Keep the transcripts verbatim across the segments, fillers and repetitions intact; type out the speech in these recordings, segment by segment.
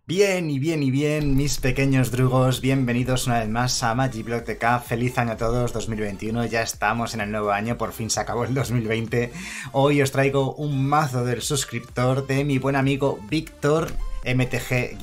Bien y bien y bien, mis pequeños drugos, bienvenidos una vez más a Magiblock T K. Feliz año a todos, dos mil veintiuno, ya estamos en el nuevo año, por fin se acabó el dos mil veinte. Hoy os traigo un mazo del suscriptor de mi buen amigo Víctor M T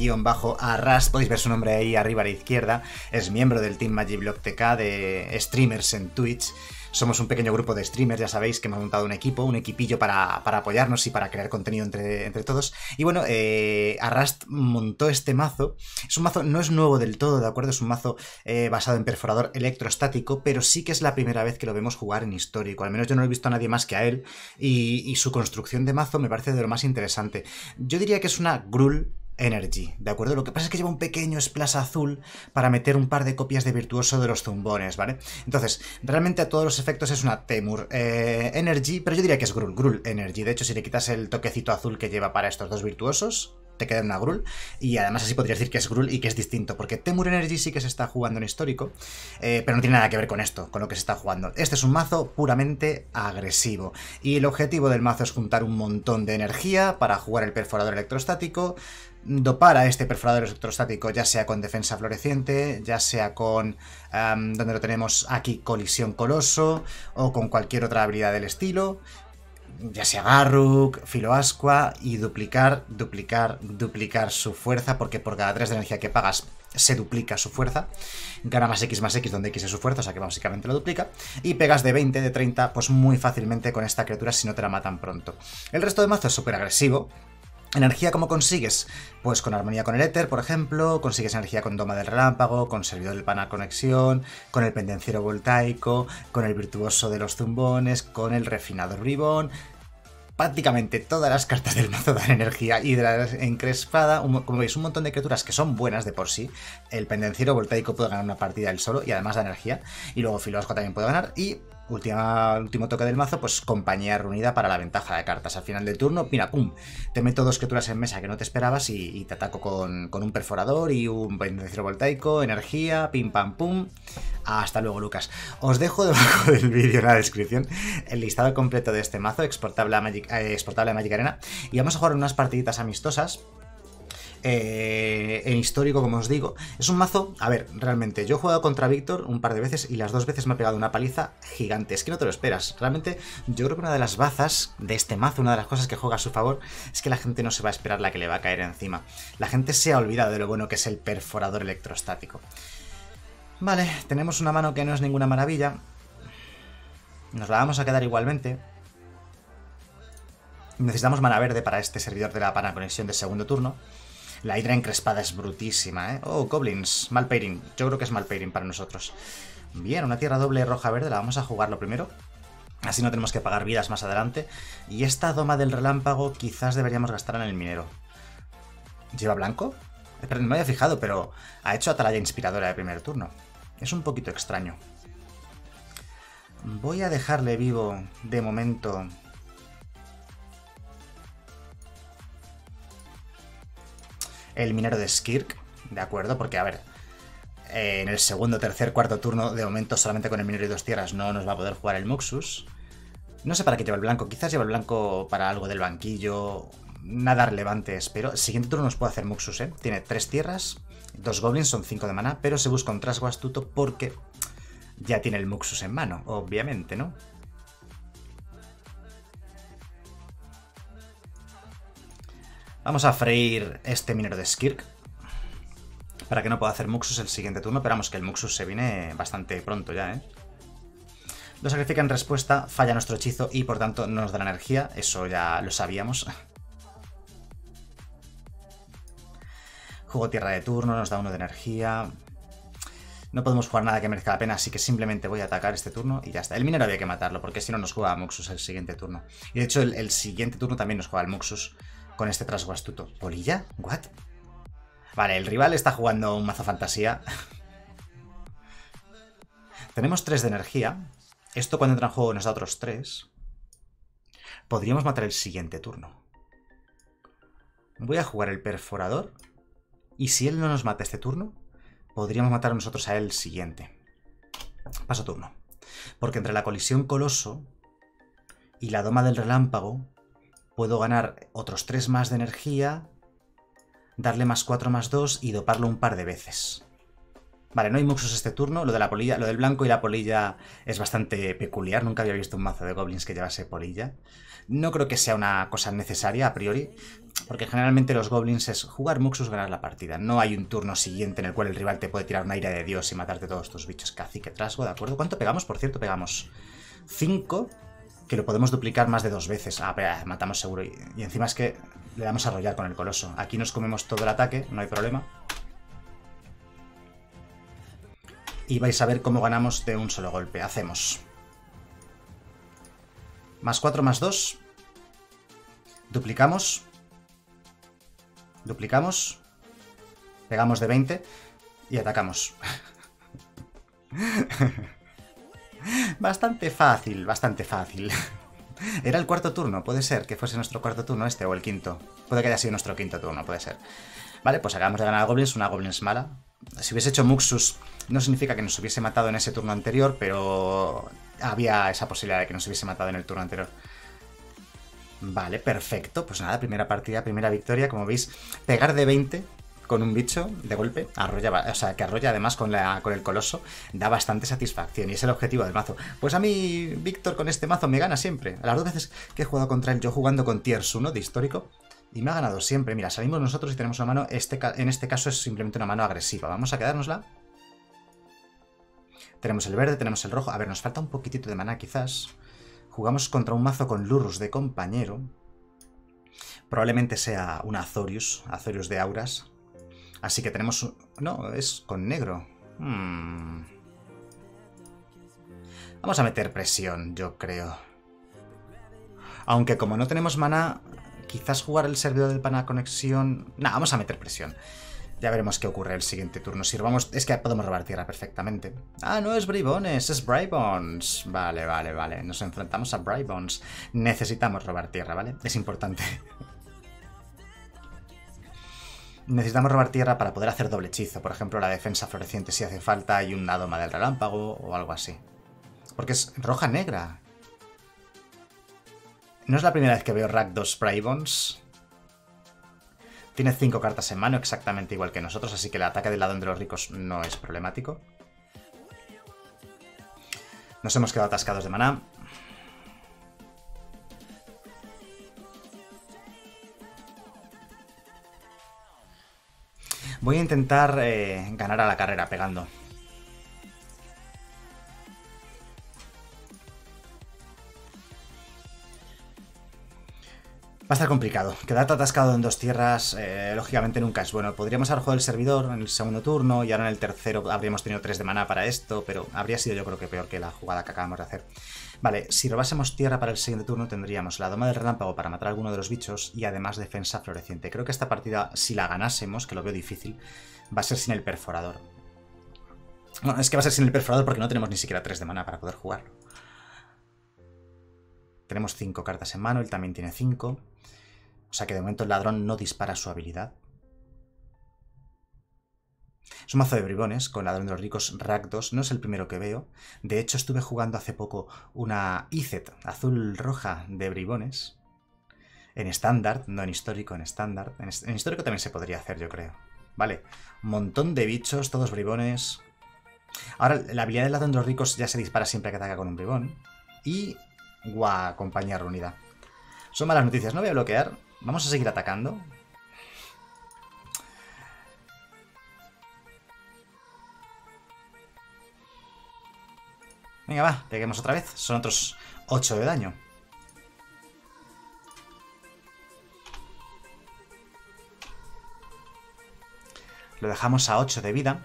G-Arras, podéis ver su nombre ahí arriba a la izquierda. Es miembro del Team Magiblock T K de streamers en Twitch. Somos un pequeño grupo de streamers, ya sabéis que hemos montado un equipo, un equipillo para, para apoyarnos y para crear contenido entre, entre todos. Y bueno, eh, Arrast montó este mazo. Es un mazo, no es nuevo del todo, ¿de acuerdo? Es un mazo eh, basado en perforador electrostático, pero sí que es la primera vez que lo vemos jugar en histórico. Al menos yo no lo he visto a nadie más que a él. Y, y su construcción de mazo me parece de lo más interesante. Yo diría que es una Gruul Energy, ¿de acuerdo? Lo que pasa es que lleva un pequeño splash azul para meter un par de copias de Virtuoso de los zumbones, ¿vale? Entonces, realmente a todos los efectos es una Temur eh, Energy, pero yo diría que es Gruul, Gruul Energy. De hecho, si le quitas el toquecito azul que lleva para estos dos Virtuosos, te queda una Gruul, y además así podrías decir que es Gruul y que es distinto, porque Temur Energy sí que se está jugando en histórico, eh, pero no tiene nada que ver con esto, con lo que se está jugando. Este es un mazo puramente agresivo, y el objetivo del mazo es juntar un montón de energía para jugar el perforador electrostático, dopar a este perforador electrostático ya sea con defensa floreciente, ya sea con, um, donde lo tenemos aquí, colisión coloso, o con cualquier otra habilidad del estilo, ya sea Garruk, Filoascua, y duplicar, duplicar, duplicar su fuerza, porque por cada tres de energía que pagas se duplica su fuerza, gana más X más X donde X es su fuerza, o sea que básicamente lo duplica, y pegas de veinte, de treinta, pues muy fácilmente con esta criatura si no te la matan pronto. El resto de mazo es súper agresivo. ¿Energía cómo consigues? Pues con armonía con el éter, por ejemplo, consigues energía con Doma del Relámpago, con Servidor del Pana Conexión, con el Pendenciero Voltaico, con el Virtuoso de los Zumbones, con el Refinador Bribón. Prácticamente todas las cartas del mazo dan energía. Hidra encrespada, un, como veis, un montón de criaturas que son buenas de por sí. El Pendenciero Voltaico puede ganar una partida él solo y además da energía. Y luego Filoascua también puede ganar. Y Última, último toque del mazo, pues compañía reunida para la ventaja de cartas. Al final del turno, mira, pum, te meto dos criaturas en mesa que no te esperabas y, y te ataco con, con un perforador y un pendenciero voltaico, energía, pim pam pum. Hasta luego, Lucas. Os dejo debajo del vídeo en la descripción el listado completo de este mazo, exportable a Magic, eh, exportable a Magic Arena. Y vamos a jugar unas partiditas amistosas. Eh, en histórico, como os digo, es un mazo, a ver, realmente, yo he jugado contra Víctor un par de veces y las dos veces me ha pegado una paliza gigante, es que no te lo esperas. Realmente, yo creo que una de las bazas de este mazo, una de las cosas que juega a su favor, es que la gente no se va a esperar la que le va a caer encima. La gente se ha olvidado de lo bueno que es el perforador electrostático. Vale, tenemos una mano que no es ninguna maravilla. Nos la vamos a quedar igualmente. Necesitamos mana verde para este servidor de la pana conexión de segundo turno. La hidra encrespada es brutísima, ¿eh? Oh, goblins, mal pairing. Yo creo que es mal pairing para nosotros. Bien, una tierra doble roja-verde, la vamos a jugar lo primero. Así no tenemos que pagar vidas más adelante. Y esta doma del relámpago quizás deberíamos gastar en el minero. ¿Lleva blanco? No me había fijado, pero ha hecho atalaya inspiradora de primer turno. Es un poquito extraño. Voy a dejarle vivo de momento el minero de Skirk, ¿de acuerdo? Porque, a ver, eh, en el segundo, tercer, cuarto turno, de momento solamente con el minero y dos tierras no nos va a poder jugar el Muxus. No sé para qué lleva el blanco, quizás lleva el blanco para algo del banquillo, nada relevante, espero. El siguiente turno nos puede hacer Muxus, ¿eh? Tiene tres tierras, dos goblins, son cinco de maná, pero se busca un trasgo astuto porque ya tiene el Muxus en mano, obviamente, ¿no? Vamos a freír este minero de Skirk para que no pueda hacer Muxus el siguiente turno. Esperamos que el Muxus se viene bastante pronto ya, ¿eh? Lo sacrifica en respuesta, falla nuestro hechizo y por tanto no nos da la energía. Eso ya lo sabíamos. Juego tierra de turno, nos da uno de energía. No podemos jugar nada que merezca la pena, así que simplemente voy a atacar este turno y ya está. El minero había que matarlo, porque si no nos juega a Muxus el siguiente turno. Y de hecho el, el siguiente turno también nos juega al Muxus con este trasgo astuto. ¿Polilla? ¿What? Vale, el rival está jugando un mazo fantasía. Tenemos tres de energía. Esto cuando entra en juego nos da otros tres. Podríamos matar el siguiente turno. Voy a jugar el perforador. Y si él no nos mata este turno, podríamos matar nosotros a él el siguiente. Paso turno. Porque entre la colisión coloso y la doma del relámpago puedo ganar otros tres más de energía darle más cuatro más dos y doparlo un par de veces. Vale, no hay muxus este turno. Lo de la polilla, lo del blanco y la polilla es bastante peculiar. Nunca había visto un mazo de goblins que llevase polilla. No creo que sea una cosa necesaria a priori, porque generalmente los goblins es jugar muxus, ganar la partida. No hay un turno siguiente en el cual el rival te puede tirar una ira de Dios y matarte todos tus bichos. Cacique, trasgo, ¿de acuerdo? ¿Cuánto pegamos? Por cierto, pegamos cinco, que lo podemos duplicar más de dos veces. Ah, pero matamos seguro. Y, y encima es que le damos a arrollar con el coloso. Aquí nos comemos todo el ataque, no hay problema. Y vais a ver cómo ganamos de un solo golpe. Hacemos más cuatro más dos. Duplicamos. Duplicamos. Pegamos de veinte. Y atacamos. Bastante fácil, bastante fácil. Era el cuarto turno, puede ser que fuese nuestro cuarto turno este o el quinto. Puede que haya sido nuestro quinto turno, puede ser. Vale, pues acabamos de ganar a Goblins, una Goblins mala. Si hubiese hecho Muxus, no significa que nos hubiese matado en ese turno anterior, pero había esa posibilidad de que nos hubiese matado en el turno anterior. Vale, perfecto. Pues nada, primera partida, primera victoria. Como veis, pegar de veinte con un bicho de golpe, arrolla, o sea, que arrolla además con, la, con el coloso, da bastante satisfacción y es el objetivo del mazo. Pues a mí, Víctor, con este mazo me gana siempre. A las dos veces que he jugado contra él, yo jugando con Tiers uno de histórico, y me ha ganado siempre. Mira, salimos nosotros y tenemos una mano, este, en este caso es simplemente una mano agresiva. Vamos a quedárnosla. Tenemos el verde, tenemos el rojo. A ver, nos falta un poquitito de maná quizás. Jugamos contra un mazo con Lurrus de compañero. Probablemente sea un Azorius, Azorius de auras. Así que tenemos... Un... No, es con negro. Hmm. Vamos a meter presión, yo creo. Aunque como no tenemos maná, quizás jugar el servidor del pana conexión... No, vamos a meter presión. Ya veremos qué ocurre el siguiente turno. Si robamos... Es que podemos robar tierra perfectamente. Ah, no es Bribones, es Bribons. Vale, vale, vale. Nos enfrentamos a Bribons. Necesitamos robar tierra, ¿vale? Es importante. Necesitamos robar tierra para poder hacer doble hechizo. Por ejemplo, la defensa floreciente si hace falta y una doma del relámpago o algo así. Porque es roja-negra. No es la primera vez que veo Rakdos Bribons. Tiene cinco cartas en mano, exactamente igual que nosotros, así que el ataque del ladrón de los ricos no es problemático. Nos hemos quedado atascados de maná. Voy a intentar eh, ganar a la carrera pegando. Va a estar complicado. Quedarte atascado en dos tierras, eh, lógicamente nunca es bueno. Podríamos haber jugado el servidor en el segundo turno y ahora en el tercero habríamos tenido tres de maná para esto, pero habría sido yo creo que peor que la jugada que acabamos de hacer. Vale, si robásemos tierra para el siguiente turno tendríamos la doma del relámpago para matar a alguno de los bichos y además defensa floreciente. Creo que esta partida, si la ganásemos, que lo veo difícil, va a ser sin el perforador. Bueno, es que va a ser sin el perforador porque no tenemos ni siquiera tres de maná para poder jugarlo. Tenemos cinco cartas en mano, él también tiene cinco. O sea que de momento el ladrón no dispara su habilidad. Es un mazo de bribones con ladrón de los ricos Rakdos. No es el primero que veo. De hecho estuve jugando hace poco una Izet azul-roja de bribones. En estándar, no en histórico, en estándar. En, en histórico también se podría hacer, yo creo. Vale, un montón de bichos, todos bribones. Ahora, la habilidad del ladrón de los ricos ya se dispara siempre que ataca con un bribón. Y... ¡guau! Compañía reunida. Son malas noticias, no voy a bloquear. Vamos a seguir atacando. Venga, va, peguemos otra vez. Son otros ocho de daño. Lo dejamos a ocho de vida.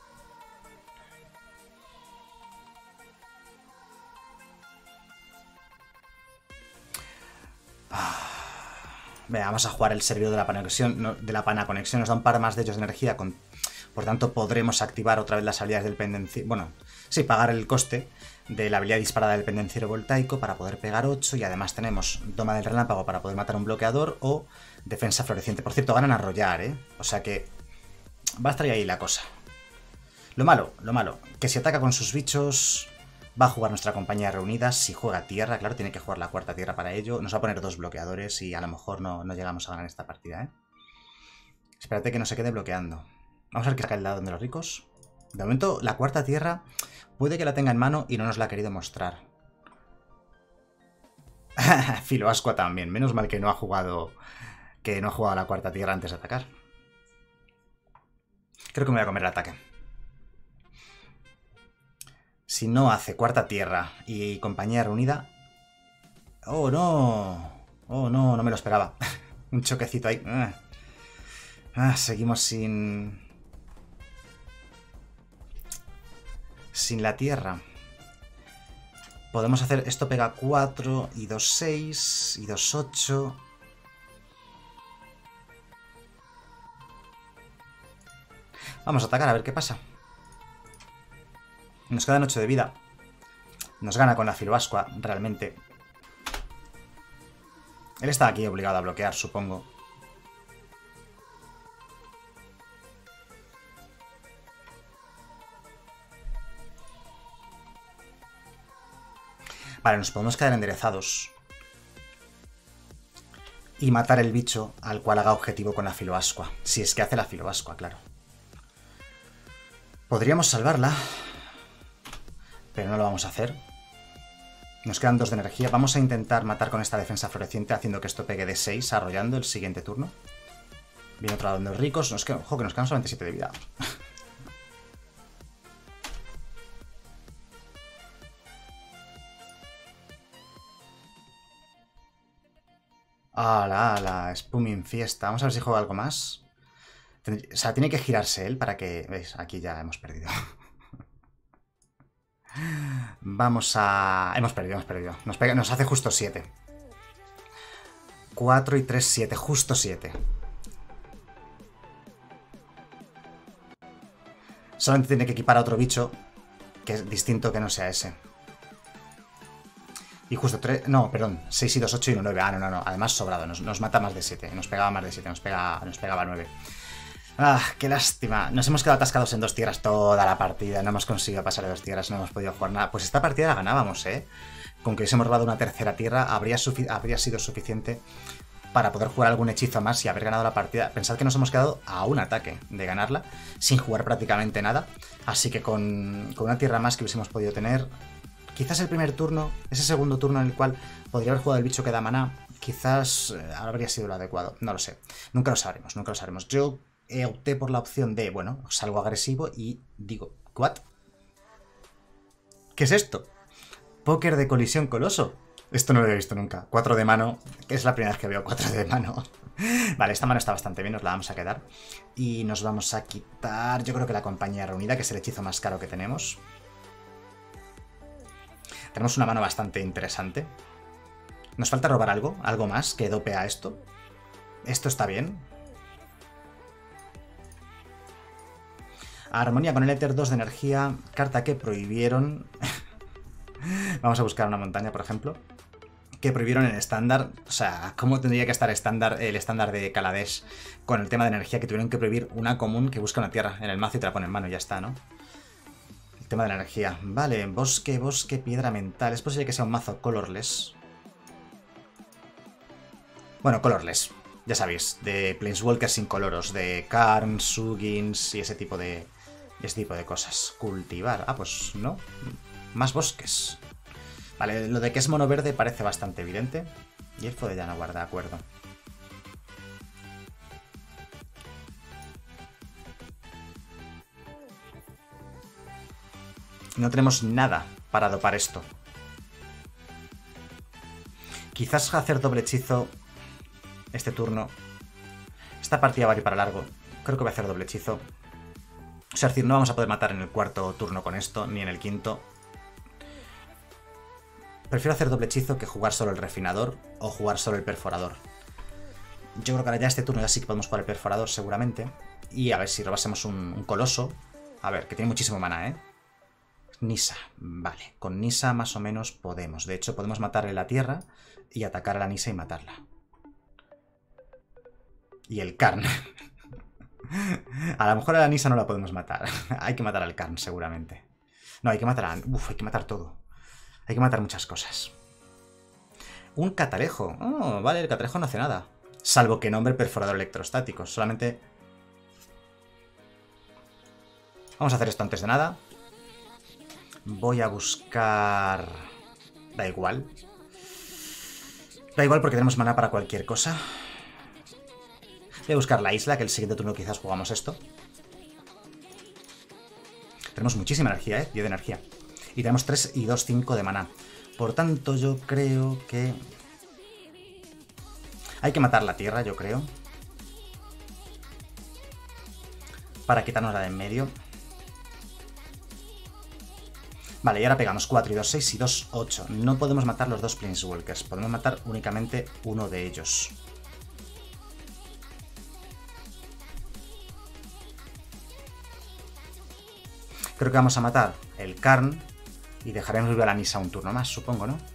Venga, vamos a jugar el servidor de la pana conexión. De la pana conexión nos da un par más de ellos de energía. Con, por tanto, podremos activar otra vez las habilidades del pendenciero. Bueno, sí, pagar el coste de la habilidad disparada del pendenciero voltaico para poder pegar ocho. Y además tenemos doma del relámpago para poder matar un bloqueador o defensa floreciente. Por cierto, ganan a arrollar, ¿eh? O sea que va a estar ahí la cosa. Lo malo, lo malo, que si ataca con sus bichos... Va a jugar nuestra compañía reunida. Si juega tierra, claro, tiene que jugar la cuarta tierra para ello. Nos va a poner dos bloqueadores y a lo mejor no, no llegamos a ganar esta partida, ¿eh? Espérate que no se quede bloqueando. Vamos a ver qué saca el lado de los ricos. De momento, la cuarta tierra puede que la tenga en mano y no nos la ha querido mostrar. Filoascua también. Menos mal que no ha jugado... Que no ha jugado la cuarta tierra antes de atacar. Creo que me voy a comer el ataque. Si no hace cuarta tierra y compañía reunida... ¡Oh, no! ¡Oh, no! No me lo esperaba. Un choquecito ahí. Ah, seguimos sin... Sin la tierra. Podemos hacer... Esto pega cuatro y dos, seis y dos, ocho... Vamos a atacar a ver qué pasa. Nos quedan ocho de vida. Nos gana con la Filoascua, realmente. Él está aquí obligado a bloquear, supongo. Vale, nos podemos quedar enderezados. Y matar el bicho al cual haga objetivo con la Filoascua. Si es que hace la Filoascua, claro. Podríamos salvarla, pero no lo vamos a hacer. Nos quedan dos de energía. Vamos a intentar matar con esta defensa floreciente, haciendo que esto pegue de seis, arrollando el siguiente turno. Viene otro lado de los ricos. Nos quedan, ojo, que nos quedan solamente siete de vida. ¡Hala, hala! Spuming Fiesta. Vamos a ver si juega algo más. O sea, tiene que girarse él para que... ¿Veis? Aquí ya hemos perdido. Vamos a... Hemos perdido, hemos perdido. Nos, pega... Nos hace justo siete. cuatro y tres, siete. Justo siete. Solamente tiene que equipar a otro bicho que es distinto, que no sea ese. Y justo tres... No, perdón. seis y dos, ocho y uno, nueve. Ah, no, no, no. Además sobrado. Nos, nos mata más de siete. Nos pegaba más de siete. Nos, pega... nos pegaba nueve. Ah, qué lástima. Nos hemos quedado atascados en dos tierras toda la partida. No hemos conseguido pasar de dos tierras, no hemos podido jugar nada. Pues esta partida la ganábamos, ¿eh? Con que hubiésemos robado una tercera tierra, habría, habría sido suficiente para poder jugar algún hechizo más y haber ganado la partida. Pensad que nos hemos quedado a un ataque de ganarla, sin jugar prácticamente nada. Así que con, con una tierra más que hubiésemos podido tener, quizás el primer turno, ese segundo turno en el cual podría haber jugado el bicho que da maná, quizás eh, habría sido lo adecuado. No lo sé. Nunca lo sabremos, nunca lo sabremos. Yo... Eh, opté por la opción de, bueno, salgo agresivo y digo, ¿what? ¿Qué es esto? Póker de colisión coloso. Esto no lo he visto nunca. Cuatro de mano, que es la primera vez que veo cuatro de mano. Vale, esta mano está bastante bien, nos la vamos a quedar. Y nos vamos a quitar, yo creo que la compañía reunida, que es el hechizo más caro que tenemos. Tenemos una mano bastante interesante. Nos falta robar algo, algo más que dope a esto. Esto está bien. Armonía con el éter, dos de energía, carta que prohibieron. Vamos a buscar una montaña, por ejemplo. Que prohibieron en estándar. O sea, ¿cómo tendría que estar estándar, el estándar de Kaladesh con el tema de energía? Que tuvieron que prohibir una común que busca una tierra en el mazo y te la pone en mano y ya está, ¿no? El tema de la energía. Vale, bosque, bosque, piedra mental. Es posible que sea un mazo colorless. Bueno, colorless. Ya sabéis, de Planeswalkers incoloros, de Karn, Sugins y ese tipo de... Ese tipo de cosas. Cultivar. Ah, pues no. Más bosques. Vale, lo de que es mono verde parece bastante evidente. Y elfo de Llano guarda, de acuerdo. No tenemos nada para dopar esto. Quizás hacer doble hechizo este turno. Esta partida va a ir para largo. Creo que voy a hacer doble hechizo. O sea, es decir, no vamos a poder matar en el cuarto turno con esto, ni en el quinto. Prefiero hacer doble hechizo que jugar solo el refinador o jugar solo el perforador. Yo creo que ahora ya este turno ya sí que podemos jugar el perforador seguramente. Y a ver si robásemos un, un coloso. A ver, que tiene muchísimo mana, ¿eh? Nissa, vale. Con Nissa más o menos podemos. De hecho, podemos matarle la tierra y atacar a la Nissa y matarla. Y el Karn. A lo mejor a la Nissa no la podemos matar. Hay que matar al Karn, seguramente. No, hay que matar a... Uf, hay que matar todo. Hay que matar muchas cosas. Un catalejo. Oh, vale, el catalejo no hace nada. Salvo que nombre perforador electrostático. Solamente Vamos a hacer esto antes de nada. Voy a buscar... Da igual. Da igual porque tenemos mana para cualquier cosa. Voy a buscar la isla, que el siguiente turno quizás jugamos esto. Tenemos muchísima energía, ¿eh? diez de energía. Y tenemos tres y dos, cinco de maná. Por tanto, yo creo que... Hay que matar la tierra, yo creo. Para quitarnos la de en medio. Vale, y ahora pegamos cuatro y dos, seis y dos, ocho. No podemos matar los dos Planeswalkers. Podemos matar únicamente uno de ellos. Creo que vamos a matar el Karn y dejaremos vivir a la Nissa un turno más, supongo, ¿no?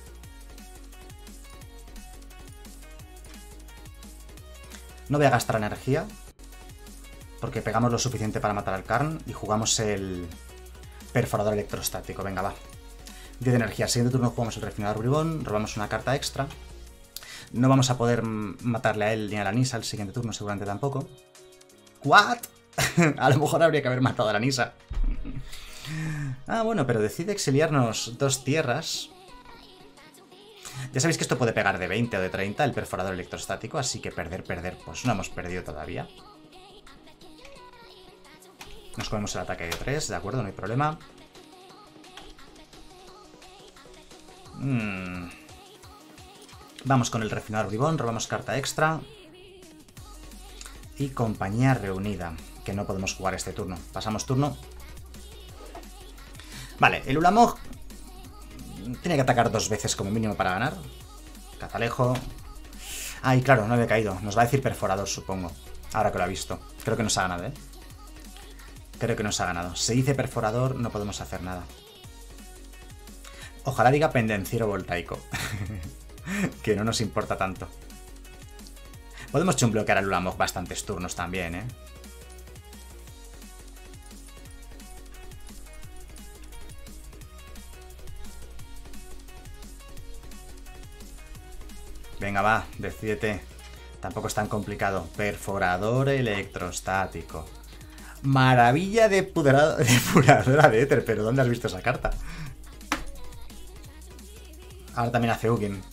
No voy a gastar energía, porque pegamos lo suficiente para matar al Karn y jugamos el perforador electrostático. Venga, va. diez de energía. El siguiente turno jugamos el refinador bribón, robamos una carta extra. No vamos a poder matarle a él ni a la Nissa el siguiente turno, seguramente tampoco. ¿What? A lo mejor habría que haber matado a la Nissa. Ah, bueno, pero decide exiliarnos dos tierras. Ya sabéis que esto puede pegar de veinte o de treinta el perforador electrostático, así que perder, perder, pues no hemos perdido todavía. Nos comemos el ataque de tres, de acuerdo, no hay problema. Hmm. Vamos con el refinador bribón, robamos carta extra. Y compañía reunida, que no podemos jugar este turno. Pasamos turno. Vale, el Ulamog tiene que atacar dos veces como mínimo para ganar. Cazalejo. Ay, claro, no había caído. Nos va a decir perforador, supongo. Ahora que lo ha visto. Creo que nos ha ganado, ¿eh? Creo que nos ha ganado. Si dice perforador, no podemos hacer nada. Ojalá diga pendenciero voltaico. Que no nos importa tanto. Podemos chumbloquear al Ulamog bastantes turnos también, ¿eh? Venga, va, decídete. Tampoco es tan complicado. Perforador electrostático. Maravilla depuradora de éter. ¿Pero dónde has visto esa carta? Ahora también hace Ugin.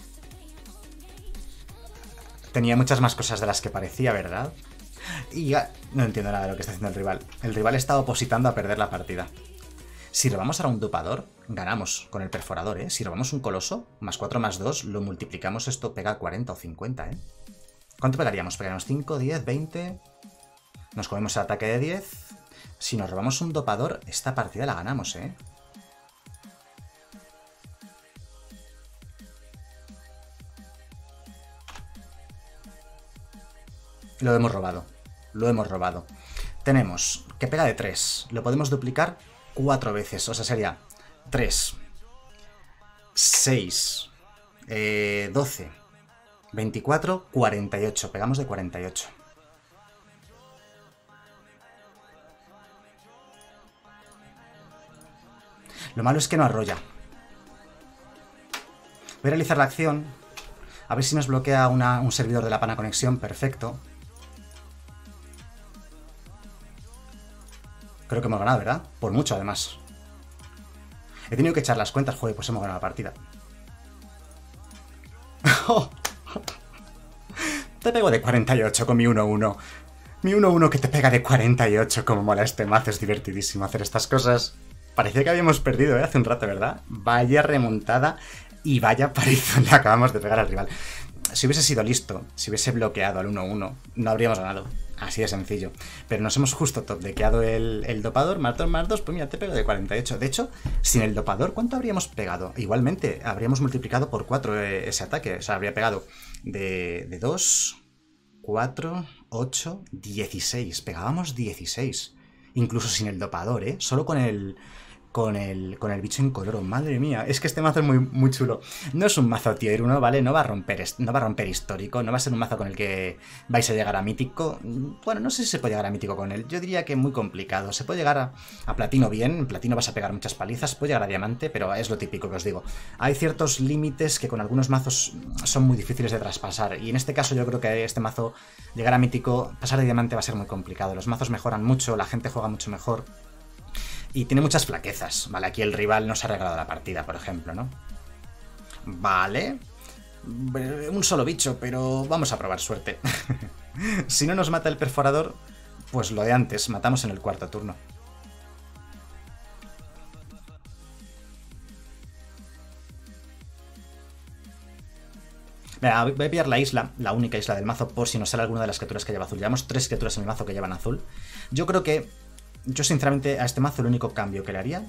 Tenía muchas más cosas de las que parecía, ¿verdad? Y ya... No entiendo nada de lo que está haciendo el rival. El rival está opositando a perder la partida. Si robamos ahora un dopador, ganamos con el perforador, ¿eh? Si robamos un coloso, más cuatro más dos, lo multiplicamos, esto pega cuarenta o cincuenta, ¿eh? ¿Cuánto pegaríamos? Pegaríamos cinco, diez, veinte... Nos comemos el ataque de diez. Si nos robamos un dopador, esta partida la ganamos, ¿eh? Lo hemos robado. Lo hemos robado. Tenemos que pega de tres. Lo podemos duplicar cuatro veces. O sea, sería tres, seis, eh, doce, veinticuatro, cuarenta y ocho. Pegamos de cuarenta y ocho. Lo malo es que no arrolla. Voy a realizar la acción. A ver si nos bloquea una, un servidor de la pana conexión. Perfecto. Creo que hemos ganado, ¿verdad? Por mucho, además. He tenido que echar las cuentas. Joder, pues hemos ganado la partida. Te pego de cuarenta y ocho con mi uno uno. Mi uno uno que te pega de cuarenta y ocho. Como mola este mazo. Es divertidísimo hacer estas cosas. Parecía que habíamos perdido, ¿eh? Hace un rato, ¿verdad? Vaya remontada y vaya palizón le acabamos de pegar al rival. Si hubiese sido listo, si hubiese bloqueado al uno uno, no habríamos ganado. Así de sencillo. Pero nos hemos justo top-deckeado el, el dopador, más dos, más dos, pues mira, te pego de cuarenta y ocho. De hecho, sin el dopador, ¿cuánto habríamos pegado? Igualmente, habríamos multiplicado por cuatro eh, ese ataque. O sea, habría pegado de, de dos, cuatro, ocho, dieciséis. Pegábamos dieciséis. Incluso sin el dopador, ¿eh? Solo con el... con el, con el bicho incoloro. Madre mía, es que este mazo es muy, muy chulo. No es un mazo tier uno, ¿vale? No va a romper, no va a romper histórico, no va a ser un mazo con el que vais a llegar a mítico. Bueno, no sé si se puede llegar a mítico con él. Yo diría que muy complicado. Se puede llegar a, a platino bien, en platino vas a pegar muchas palizas, puede llegar a diamante, pero es lo típico que os digo. Hay ciertos límites que con algunos mazos son muy difíciles de traspasar, y en este caso yo creo que este mazo, llegar a mítico, pasar de diamante va a ser muy complicado. Los mazos mejoran mucho, la gente juega mucho mejor. Y tiene muchas flaquezas, ¿vale? Aquí el rival no se ha regalado la partida, por ejemplo, ¿no? Vale. Un solo bicho, pero vamos a probar suerte. Si no nos mata el perforador, pues lo de antes, matamos en el cuarto turno. Venga, voy a pillar la isla, la única isla del mazo, por si nos sale alguna de las criaturas que lleva azul. Llevamos tres criaturas en el mazo que llevan azul. Yo creo que... Yo sinceramente a este mazo el único cambio que le haría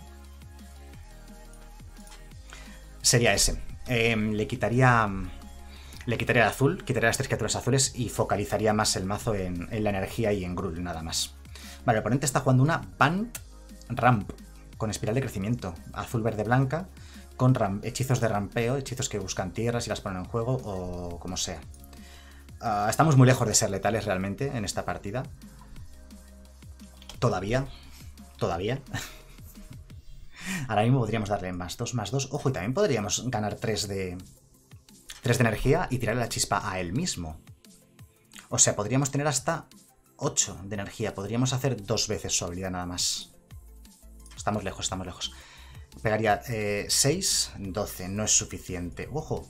sería ese. Eh, le quitaría le quitaría el azul, quitaría las tres criaturas azules y focalizaría más el mazo en, en la energía y en Gruul, nada más. Vale, el oponente está jugando una Bant Ramp con espiral de crecimiento, azul, verde, blanca, con ramp, hechizos de rampeo, hechizos que buscan tierras y las ponen en juego o como sea. Uh, estamos muy lejos de ser letales realmente en esta partida. Todavía. Todavía. Ahora mismo podríamos darle más dos, más dos. Ojo, y también podríamos ganar tres de... tres de energía y tirarle la chispa a él mismo. O sea, podríamos tener hasta ocho de energía. Podríamos hacer dos veces su habilidad nada más. Estamos lejos, estamos lejos. Pegaría eh, seis, doce. No es suficiente. Ojo.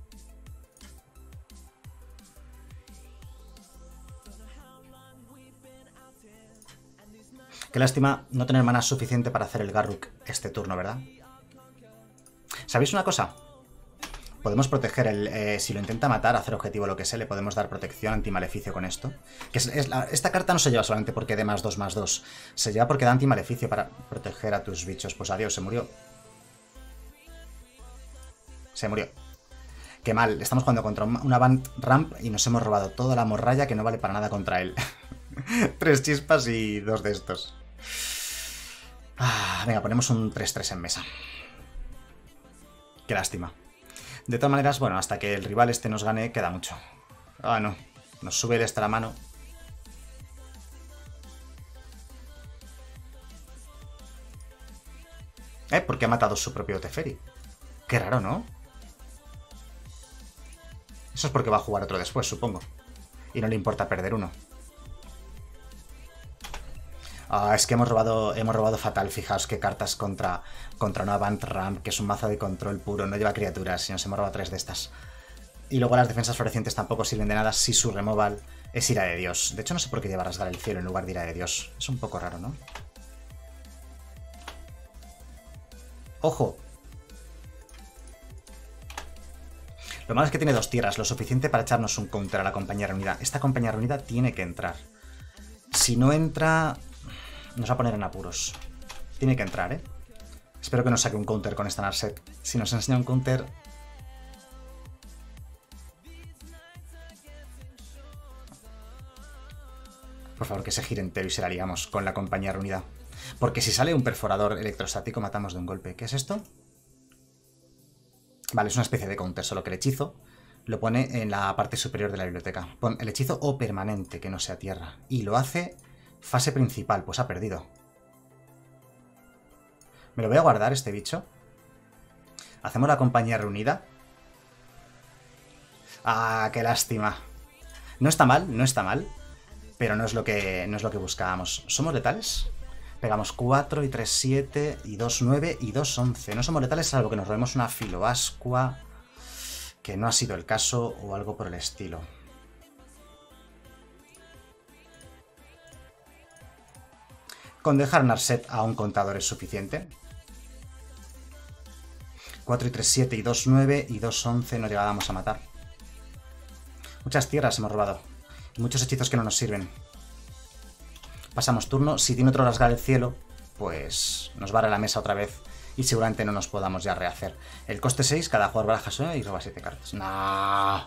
Qué lástima no tener mana suficiente para hacer el Garruk este turno, ¿verdad? ¿Sabéis una cosa? Podemos proteger el... Eh, si lo intenta matar, hacer objetivo lo que sea, le podemos dar protección antimaleficio con esto. Que es, es la, esta carta no se lleva solamente porque dé más dos, más dos. Se lleva porque da antimaleficio para proteger a tus bichos. Pues adiós, se murió. Se murió. Qué mal, estamos jugando contra una Bant Ramp y nos hemos robado toda la morralla que no vale para nada contra él. Tres chispas y dos de estos. Ah, venga, ponemos un tres tres en mesa. Qué lástima. De todas maneras, bueno, hasta que el rival este nos gane, queda mucho. Ah, no. Nos sube el este a la mano. Eh, porque ha matado su propio Teferi. Qué raro, ¿no? Eso es porque va a jugar otro después, supongo. Y no le importa perder uno. Ah, es que hemos robado, hemos robado fatal. Fijaos qué cartas contra, contra una Bant Ramp, que es un mazo de control puro, no lleva criaturas, y nos hemos robado tres de estas. Y luego las defensas florecientes tampoco sirven de nada si su removal es ira de Dios. De hecho, no sé por qué lleva rasgar el cielo en lugar de ira de Dios. Es un poco raro, ¿no? ¡Ojo! Lo malo es que tiene dos tierras, lo suficiente para echarnos un counter a la compañía reunida. Esta compañía reunida tiene que entrar. Si no entra... nos va a poner en apuros. Tiene que entrar, ¿eh? Espero que nos saque un counter con esta Narset. Si nos enseña un counter... Por favor, que se gire entero y se la liamos con la compañía reunida. Porque si sale un perforador electrostático, matamos de un golpe. ¿Qué es esto? Vale, es una especie de counter, solo que el hechizo lo pone en la parte superior de la biblioteca. Pon el hechizo o permanente, que no sea tierra. Y lo hace fase principal, pues ha perdido. Me lo voy a guardar, este bicho. Hacemos la compañía reunida. Ah, qué lástima. No está mal, no está mal. Pero no es lo que, no es lo que buscábamos. ¿Somos letales? Pegamos cuatro y tres, siete y dos, nueve y dos, once. No somos letales salvo que nos robemos una Filoascua, que no ha sido el caso, o algo por el estilo. Con dejar Narset a un contador es suficiente. cuatro y tres, siete y dos, nueve y dos, once no llegábamos a matar. Muchas tierras hemos robado. Y muchos hechizos que no nos sirven. Pasamos turno. Si tiene otro rasgar el cielo, pues nos barra la mesa otra vez. Y seguramente no nos podamos ya rehacer. El coste seis, cada jugador baraja suya y roba siete cartas. ¡No!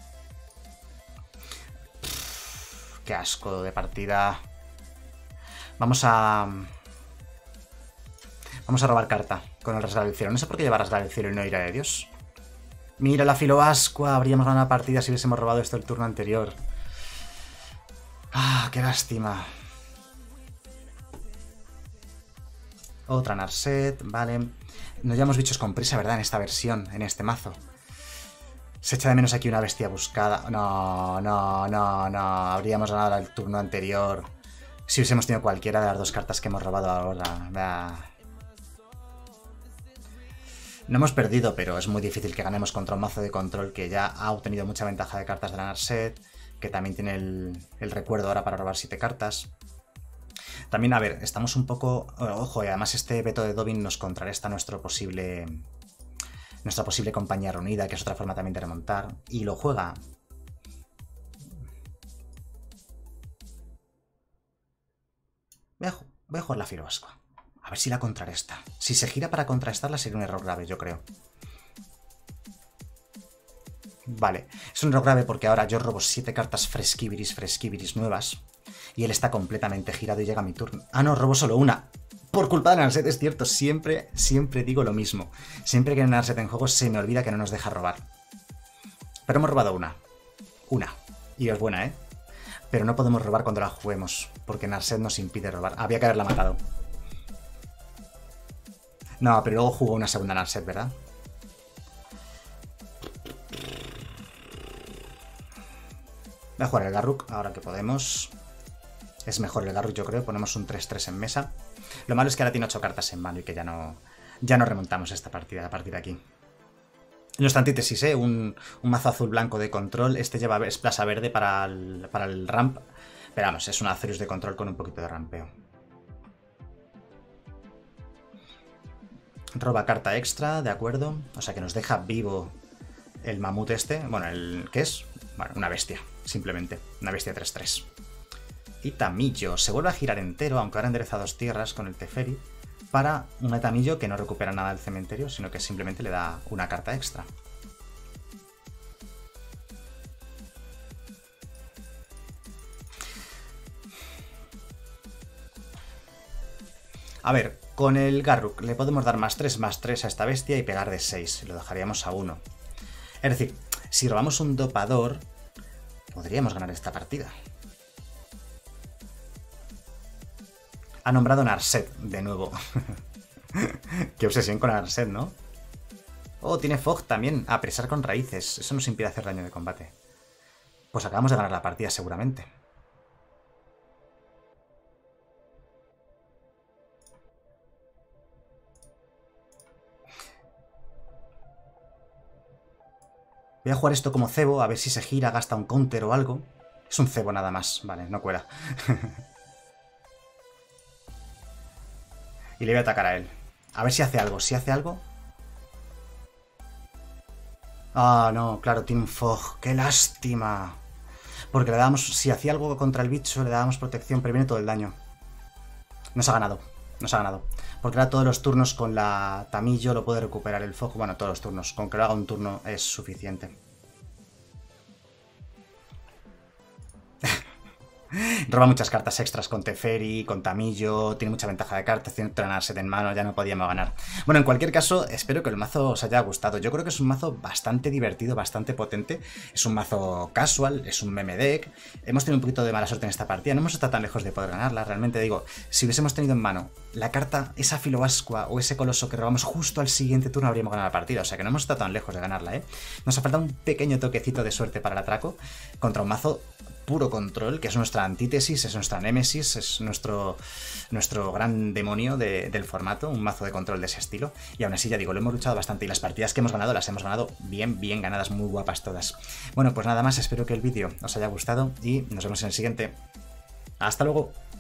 ¡Qué asco de partida! Vamos a... Vamos a robar carta con el rasgar del cielo. No sé por qué lleva rasgar el cielo y no ira de Dios. Mira la Filoascua. Habríamos ganado la partida si hubiésemos robado esto el turno anterior. Ah, qué lástima. Otra Narset, vale. No llevamos bichos con prisa, ¿verdad? En esta versión, en este mazo. Se echa de menos aquí una bestia buscada. No, no, no, no. Habríamos ganado el turno anterior si hubiésemos tenido cualquiera de las dos cartas que hemos robado ahora. Bah. No hemos perdido, pero es muy difícil que ganemos contra un mazo de control que ya ha obtenido mucha ventaja de cartas de la Narset, que también tiene el, el recuerdo ahora para robar siete cartas. También, a ver, estamos un poco... Ojo, y además este veto de Dobbin nos contrarresta nuestro posible... Nuestra posible compañía reunida, que es otra forma también de remontar. Y lo juega. Voy a, voy a jugar la Filoascua. A ver si la contrarresta. Si se gira para contrarrestarla sería un error grave, yo creo. Vale. Es un error grave porque ahora yo robo siete cartas fresquibiris, fresquibiris nuevas. Y él está completamente girado y llega a mi turno. Ah, no, robo solo una. Por culpa de la Narset, es cierto. Siempre, siempre digo lo mismo. Siempre que hay una Narset en juego se me olvida que no nos deja robar. Pero hemos robado una. Una. Y es buena, ¿eh? Pero no podemos robar cuando la juguemos, porque Narset nos impide robar. Había que haberla matado. No, pero luego jugó una segunda Narset, ¿verdad? Voy a jugar el Garruk, ahora que podemos. Es mejor el Garruk, yo creo. Ponemos un tres tres en mesa. Lo malo es que ahora tiene ocho cartas en mano y que ya no, ya no remontamos esta partida a partir de aquí. Nuestra antítesis, ¿eh? Un, un mazo azul-blanco de control. Este lleva Splash verde para el, para el ramp. Pero vamos, es un Azorius de control con un poquito de rampeo. Roba carta extra, de acuerdo. O sea que nos deja vivo el mamut este. Bueno, el ¿qué es? Bueno, una bestia, simplemente. Una bestia tres tres. Y Tamillo. Se vuelve a girar entero, aunque ahora endereza dos tierras con el Teferi, para un Tamillo que no recupera nada del cementerio, sino que simplemente le da una carta extra. A ver, con el Garruk le podemos dar más tres, más tres a esta bestia y pegar de seis. Lo dejaríamos a uno. Es decir, si robamos un dopador, podríamos ganar esta partida. Ha nombrado Narset de nuevo. Qué obsesión con Narset, ¿no? Oh, tiene Fog también. Apresar con raíces. Eso nos impide hacer daño de combate. Pues acabamos de ganar la partida seguramente. Voy a jugar esto como cebo, a ver si se gira, gasta un counter o algo. Es un cebo nada más. Vale, no cuela. Y le voy a atacar a él. A ver si hace algo. Si hace algo... Ah, no, claro, tiene un Fog. ¡Qué lástima! Porque le dábamos... Si hacía algo contra el bicho, le dábamos protección. Previene todo el daño. Nos ha ganado. Nos ha ganado. Porque ahora todos los turnos con la Tamillo lo puede recuperar el Fog. Bueno, todos los turnos. Con que lo haga un turno es suficiente. Roba muchas cartas extras con Teferi, con Tamillo, tiene mucha ventaja de cartas, tiene otra Narset en mano, ya no podíamos ganar. Bueno, en cualquier caso, espero que el mazo os haya gustado. Yo creo que es un mazo bastante divertido, bastante potente. Es un mazo casual, es un meme deck. Hemos tenido un poquito de mala suerte en esta partida, no hemos estado tan lejos de poder ganarla. Realmente digo, si hubiésemos tenido en mano la carta, esa Filoascua o ese Coloso que robamos justo al siguiente turno, habríamos ganado la partida. O sea que no hemos estado tan lejos de ganarla, ¿eh? Nos ha faltado un pequeño toquecito de suerte para el atraco contra un mazo puro control, que es nuestra antítesis, es nuestra némesis, es nuestro, nuestro gran demonio de, del formato, un mazo de control de ese estilo. Y aún así, ya digo, lo hemos luchado bastante y las partidas que hemos ganado las hemos ganado bien, bien ganadas, muy guapas todas. Bueno, pues nada más, espero que el vídeo os haya gustado y nos vemos en el siguiente. ¡Hasta luego!